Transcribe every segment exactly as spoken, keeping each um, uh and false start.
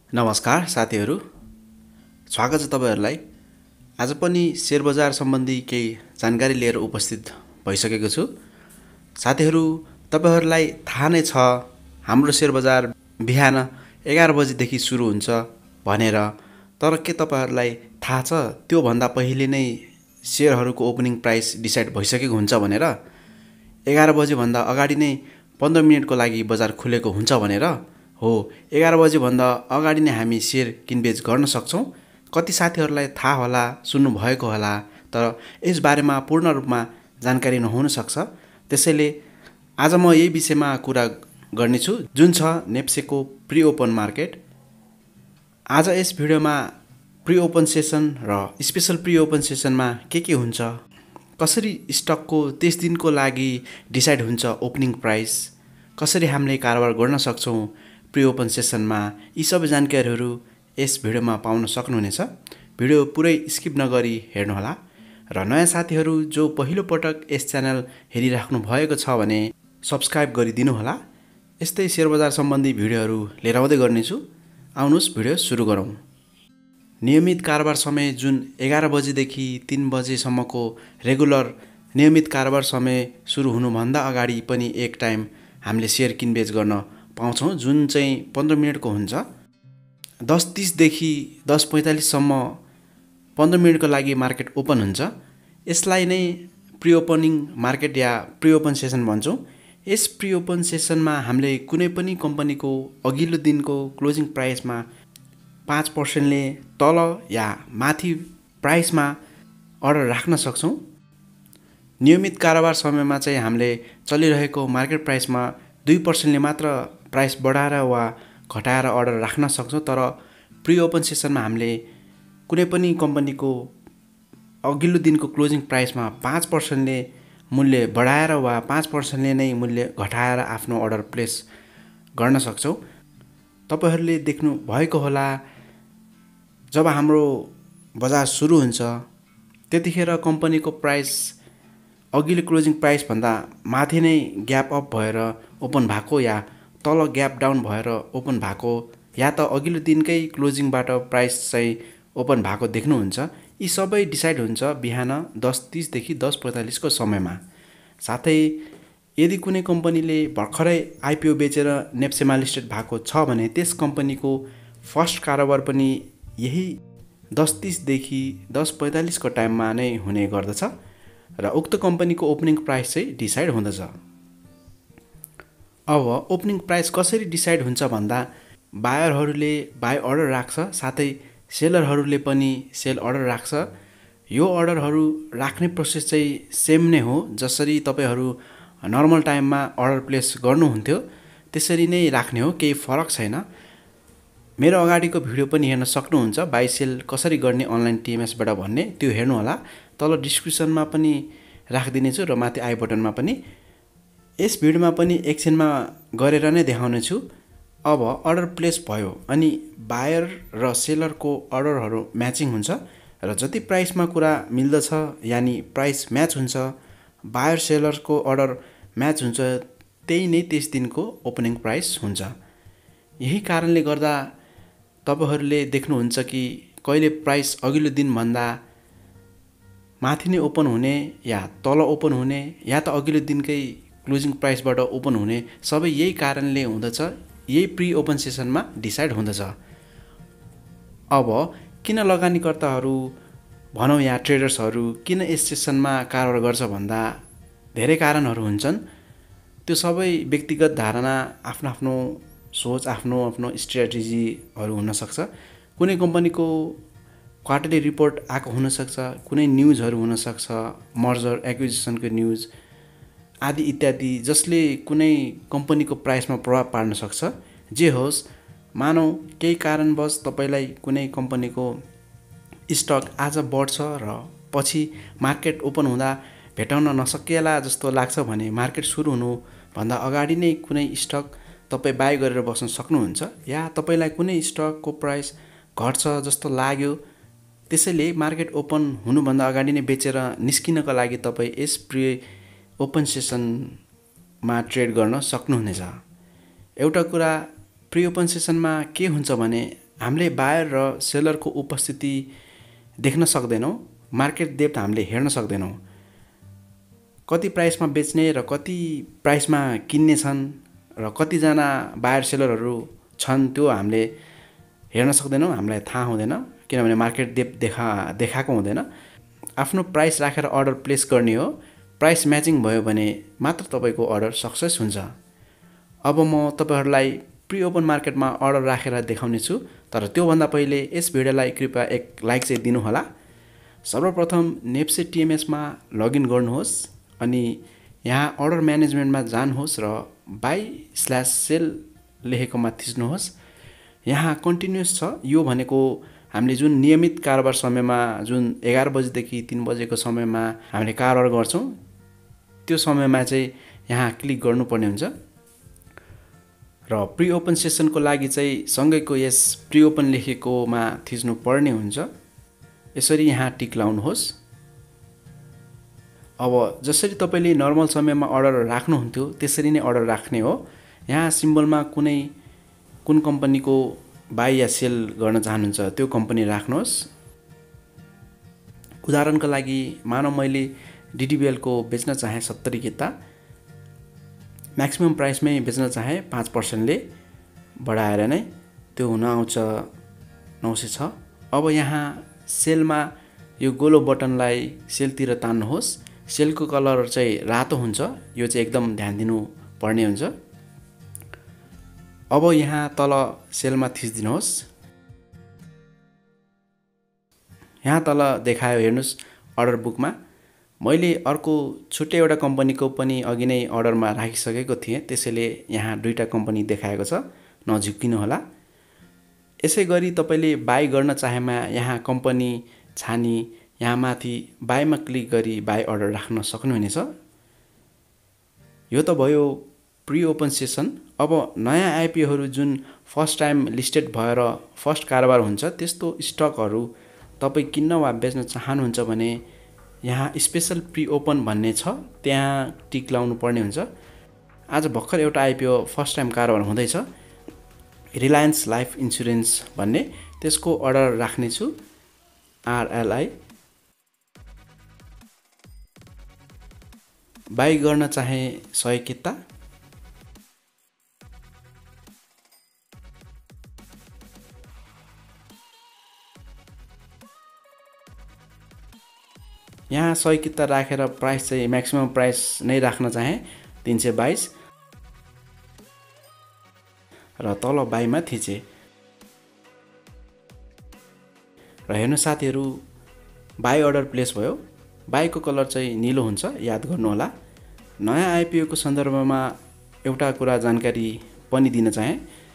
नमस्कार साथीहरू, स्वागत छ तपाईहरुलाई। आज पनि शेयर बजार सम्बन्धी केही जानकारी लिएर उपस्थित भइसकेको छु। साथीहरू, तपाईहरुलाई थाहा नै छ हाम्रो शेयर बजार बिहान एघार बजेदेखि सुरु हुन्छ भनेर। तर के तपाईहरुलाई थाहा छ त्यो भन्दा पहिले नै शेयरहरूको ओपनिङ प्राइस डिसाइड भइसकेको हुन्छ भनेर? एघार बजे भन्दा अगाडि नै पन्ध्र मिनेटको लागि बजार खुलेको हुन्छ भनेर? हो, एघार बजे भन्दा अगाडि नै हामी शेयर किनबेच गर्न सक्छौं। कति साथीहरूलाई थाहा होला, सुन्नु भएको होला, तर यस बारेमा पूर्ण रूपमा जानकारी नहुन सक्छ। त्यसैले आज म यही विषयमा कुरा गर्नेछु, जुन छ नेप्सेको प्री ओपन मार्केट। आज यस भिडियोमा प्री ओपन सेसन र स्पेशल प्री ओपन सेसनमा के के हुन्छ, कसरी स्टकको तीस दिनको लागि डिसाइड हुन्छ ओपनिङ प्राइस, कसरी हामीले कारोबार गर्न सक्छौं प्री ओपन सेसनमा, यी सबै जानकारीहरू यस भिडियोमा पाउन सक्नुहुनेछ। भिडियो पुरै स्किप नगरी हेर्नुहोला। र नयाँ साथीहरू जो पहिलो पटक यस च्यानल हेरिराख्नु भएको छ भने सब्स्क्राइब गरिदिनु होला। यस्तै शेयर बजार सम्बन्धी भिडियोहरू लिएर आउँदै गर्नेछु। आउनुहोस् भिडियो सुरु गरौँ। नियमित कारोबार समय जुन एघार बजेदेखि तीन बजेसम्मको रेगुलर नियमित कारोबार समय सुरु हुनुभन्दा अगाडि पनि एक टाइम हामीले शेयर किनबेच गर्न पाउँछौँ, जुन चाहिँ पन्ध्र मिनटको हुन्छ। दस तीसदेखि दस पैँतालिससम्म पन्ध्र मिनटको लागि मार्केट ओपन हुन्छ। यसलाई नै प्री ओपनिङ मार्केट या प्री ओपन सेसन भन्छौँ। यस प्री ओपन सेसनमा हामीले कुनै पनि कम्पनीको अघिल्लो दिनको क्लोजिङ प्राइसमा पाँच पर्सेन्टले तल या माथि प्राइसमा अर्डर राख्न सक्छौँ। नियमित कारोबार समयमा चाहिँ हामीले चलिरहेको मार्केट प्राइसमा दुई पर्सेन्टले मात्र प्राइस बढाएर वा घटाएर अर्डर राख्न सक्छौँ। तर प्री ओपन सेसनमा हामीले कुनै पनि कम्पनीको अघिल्लो दिनको क्लोजिङ प्राइसमा पाँच पर्सेन्टले मूल्य बढाएर वा पाँच पर्सेन्टले नै मूल्य घटाएर आफ्नो अर्डर प्लेस गर्न सक्छौँ। तपाईहरूले देख्नु भएको होला, जब हाम्रो बजार सुरु हुन्छ त्यतिखेर कम्पनीको प्राइस अघिल्लो क्लोजिङ प्राइसभन्दा माथि नै ग्याप अप भएर ओपन भएको या तल ग्याप डाउन भएर ओपन भएको या त अघिल्लो दिनकै क्लोजिङबाट प्राइस चाहिँ ओपन भएको देख्नुहुन्छ। यी सबै डिसाइड हुन्छ बिहान दस तीसदेखि दस पैँतालिसको समयमा। साथै यदि कुनै कम्पनीले भर्खरै आइपिओ बेचेर नेप्सेमा लिस्टेड भएको छ भने त्यस कम्पनीको फर्स्ट कारोबार पनि यही दस तीसदेखि दस पैँतालिसको टाइममा नै हुने गर्दछ र उक्त कम्पनीको ओपनिङ प्राइस चाहिँ डिसाइड हुँदछ। अब ओपनिङ प्राइस कसरी डिसाइड हुन्छ भन्दा बायरहरूले बाई अर्डर राख्छ, साथै सेलरहरूले पनि सेल अर्डर राख्छ। यो अर्डरहरू राख्ने प्रोसेस चाहिँ सेम नै हो। जसरी तपाईहरू नर्मल टाइममा अर्डर प्लेस गर्नुहुन्थ्यो त्यसरी नै राख्ने हो, केही फरक छैन। मेरो अगाडिको भिडियो पनि हेर्न सक्नुहुन्छ, बाई सेल कसरी गर्ने अनलाइन टिएमएसबाट भन्ने, त्यो हेर्नुहोला। तल डिस्क्रिप्सनमा पनि राखिदिनेछु र माथि आई बटनमा पनि। यस भिडियोमा पनि एकछिनमा गरेर नै देखाउने छु। अब अर्डर प्लेस भयो अनि बायर र सेलरको अर्डरहरू म्याचिङ हुन्छ र जति प्राइसमा कुरा मिल्दछ यानि प्राइस म्याच हुन्छ, बायर सेलरको अर्डर म्याच हुन्छ, त्यही नै त्यस दिनको ओपनिङ प्राइस हुन्छ। यही कारणले गर्दा तपाईहरूले देख्नुहुन्छ कि कहिले प्राइस अघिल्लो दिनभन्दा माथि नै ओपन हुने या तल ओपन हुने या त अघिल्लो दिनकै क्लोजिङ प्राइसबाट ओपन हुने, सबै यही कारणले हुँदछ। यही प्री ओपन सेसनमा डिसाइड हुँदछ। अब किन लगानीकर्ताहरू भनौँ या ट्रेडर्सहरू किन यस सेसनमा कारोबार गर्छ भन्दा धेरै कारणहरू हुन्छन्। त्यो सबै व्यक्तिगत धारणा, आफ्नो आफ्नो सोच, आफ्नो आफ्नो स्ट्र्याटेजीहरू हुनसक्छ। कुनै कम्पनीको क्वार्टरली रिपोर्ट आएको हुनसक्छ, कुनै न्युजहरू हुनसक्छ, मर्जर एक्विजिसनको न्युज आदि इत्यादि, जसले कुनै कम्पनीको प्राइसमा प्रभाव पार्न सक्छ। जे होस्, मानौ केही कारणवश तपाईँलाई कुनै कम्पनीको स्टक आज बढ्छ र पछि मार्केट ओपन हुँदा भेटाउन नसकिएला जस्तो लाग्छ भने मार्केट सुरु हुनुभन्दा अगाडि नै कुनै स्टक तपाईँ बाई गरेर बस्न सक्नुहुन्छ। या तपाईँलाई कुनै स्टकको प्राइस घट्छ जस्तो लाग्यो, त्यसैले मार्केट ओपन हुनुभन्दा अगाडि नै बेचेर निस्किनको लागि तपाईँ यस प्री ओपन सेसनमा ट्रेड गर्न सक्नुहुनेछ। एउटा कुरा प्री ओपन सेसनमा के हुन्छ भने हामीले बायर र सेलरको उपस्थिति देख्न सक्दैनौँ, मार्केट डेप्थ हामीले हेर्न सक्दैनौँ। कति प्राइसमा बेच्ने र कति प्राइसमा किन्ने छन् र कतिजना बायर सेलरहरू छन् त्यो हामीले हेर्न सक्दैनौँ, हामीलाई थाहा हुँदैन, किनभने मार्केट डेप्थ देखा देखाएको हुँदैन। आफ्नो प्राइस राखेर अर्डर प्लेस गर्ने हो। प्राइस म्याचिङ भयो भने मात्र तपाईँको अर्डर सक्सेस हुन्छ। अब म तपाईँहरूलाई प्री ओपन मार्केटमा अर्डर राखेर देखाउने छु, तर त्योभन्दा पहिले यस भिडियोलाई कृपया एक लाइक चाहिँ दिनुहोला। सर्वप्रथम नेप्से टिएमएसमा लगइन गर्नुहोस् अनि यहाँ अर्डर म्यानेजमेन्टमा जानुहोस् र बाई स्ल्यास सेल लेखेकोमा थिच्नुहोस्। यहाँ कन्टिन्युस छ। यो भनेको हामीले जुन नियमित कारोबार समयमा जुन एघार बजेदेखि तीन बजेको समयमा हामीले कारोबार गर्छौँ त्यो समयमा चाहिँ यहाँ क्लिक गर्नुपर्ने हुन्छ र प्री ओपन सेसनको लागि चाहिँ सँगैको यस प्री ओपन लेखेकोमा थिच्नु पर्ने हुन्छ। यसरी यहाँ टिक लाउनुहोस्। अब जसरी तपाईँले नर्मल समयमा अर्डर राख्नुहुन्थ्यो त्यसरी नै अर्डर राख्ने हो। यहाँ सिम्बलमा कुनै कुन कम्पनीको बाई या सेल गर्न चाहनुहुन्छ त्यो कम्पनी राख्नुहोस्। उदाहरणको लागि मानव मैले डिडिबिएलको बेच्न चाहे सत्तरी किता, म्याक्सिमम प्राइसमै बेच्न चाहे पाँच पर्सेन्टले बढाएर नै त्यो हुन आउँछ नौ सय छ। अब यहाँ सेलमा यो गोलो बटनलाई सेलतिर तान्नुहोस्। सेलको कलर चाहिँ रातो हुन्छ, यो चाहिँ एकदम ध्यान दिनु पर्ने हुन्छ। अब यहाँ तल सेलमा थिचिदिनुहोस्। यहाँ तल देखायो हेर्नुहोस् अर्डर बुकमा मैले अर्को छुट्टै एउटा कम्पनीको पनि अघि नै अर्डरमा राखिसकेको थिएँ, त्यसैले यहाँ दुईवटा कम्पनी देखाएको छ, नझुक्किनु होला। यसै गरी तपाईँले बाई गर्न चाहेमा यहाँ कम्पनी छानी यहाँ माथि बाईमा क्लिक गरी बाई अर्डर राख्न सक्नुहुनेछ। यो त भयो प्री ओपन सेसन। अब नयाँ आइपिओहरू जुन फर्स्ट टाइम लिस्टेड भएर फर्स्ट कारोबार हुन्छ त्यस्तो स्टकहरू तपाईँ किन्न वा बेच्न चाहनुहुन्छ भने यहाँ स्पेसल प्री ओपन भन्ने छ, त्यहाँ टिक लाउनु पर्ने हुन्छ। आज भर्खर एउटा आइपिओ फर्स्ट टाइम कारोबार हुँदैछ, रिलायन्स लाइफ इन्सुरेन्स भन्ने, त्यसको अर्डर राख्नेछु आरएलआई। बाई गर्न चाहे सय किता, यहाँ सय किता राखेर प्राइस चाहिँ म्याक्सिमम प्राइस नै राख्न चाहे तीन सय बाइस र तल बाईमा थिचे। र हेर्नु साथीहरू बाई अर्डर प्लेस भयो। बाईको कलर चाहिँ निलो हुन्छ, याद गर्नुहोला। नयाँ आइपिओको सन्दर्भमा एउटा कुरा जानकारी पनि दिन चाहे,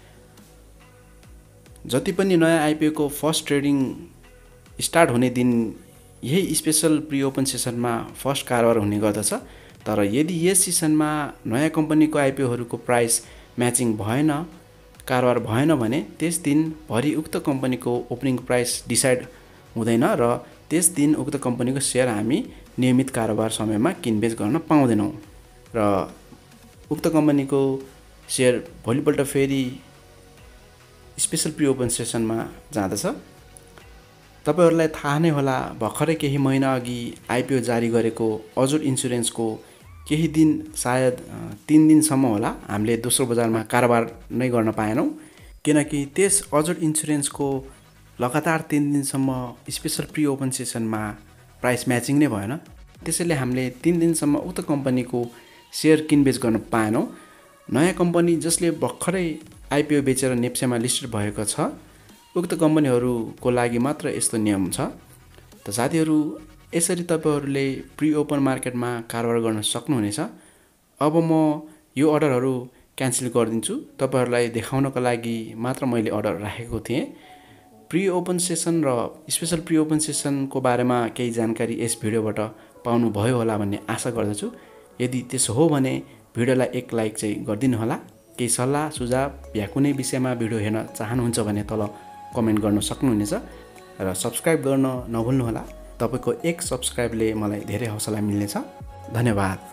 जति पनि नयाँ आइपिओको फर्स्ट ट्रेडिङ स्टार्ट हुने दिन यही स्पेसल प्री ओपन सेसनमा फर्स्ट कारोबार हुने गर्दछ। तर यदि यस सेसनमा नयाँ कम्पनीको आइपिओहरूको प्राइस म्याचिङ भएन, कारोबार भएन भने त्यस दिन भरि उक्त कम्पनीको ओपनिङ प्राइस डिसाइड हुँदैन र त्यस दिन उक्त कम्पनीको सेयर हामी नियमित कारोबार समयमा किनबेच गर्न पाउँदैनौँ र उक्त कम्पनीको सेयर भोलिपल्ट फेरि स्पेसल प्री ओपन सेसनमा जाँदछ। तपाईहरुलाई थाहा नै होला, भर्खरै केही महिना अघि आइपिओ जारी गरेको अजुर इन्सुरेन्सको केही दिन सायद तीन दिनसम्म होला हामीले दोस्रो बजारमा कारोबार नै गर्न पाएनौँ, किनकि त्यस अजुर इन्सुरेन्सको लगातार तीन दिनसम्म स्पेसल प्री ओपन सेसनमा प्राइस म्याचिङ नै भएन। त्यसैले हामीले तीन दिनसम्म उक्त कम्पनीको सेयर किनबेच गर्न पाएनौँ। नयाँ कम्पनी जसले भर्खरै आइपिओ बेचेर नेप्सेमा लिस्टेड भएको छ उक्त कम्पनीहरूको लागि मात्र यस्तो नियम छ। त साथीहरू, यसरी तपाईहरुले प्री ओपन मार्केटमा कारोबार गर्न सक्नुहुनेछ। अब म यो अर्डरहरू क्यान्सल गरिदिन्छु, तपाईहरुलाई देखाउनको लागि मात्र मैले अर्डर राखेको थिएँ। प्री ओपन सेसन र स्पेशल प्री ओपन सेसनको बारेमा केही जानकारी यस भिडियोबाट पाउनु भयो होला भन्ने आशा गर्दछु। यदि त्यसो हो भने भिडियोलाई एक लाइक चाहिँ गरिदिनु होला। केही सल्लाह सुझाव या कुनै विषयमा भिडियो हेर्न चाहनुहुन्छ भने तल कमेन्ट गर्न सक्नुहुनेछ र सब्स्क्राइब गर्न नभुल्नुहोला। तपाईको एक सब्स्क्राइबले मलाई धेरै हौसला मिल्नेछ। धन्यवाद।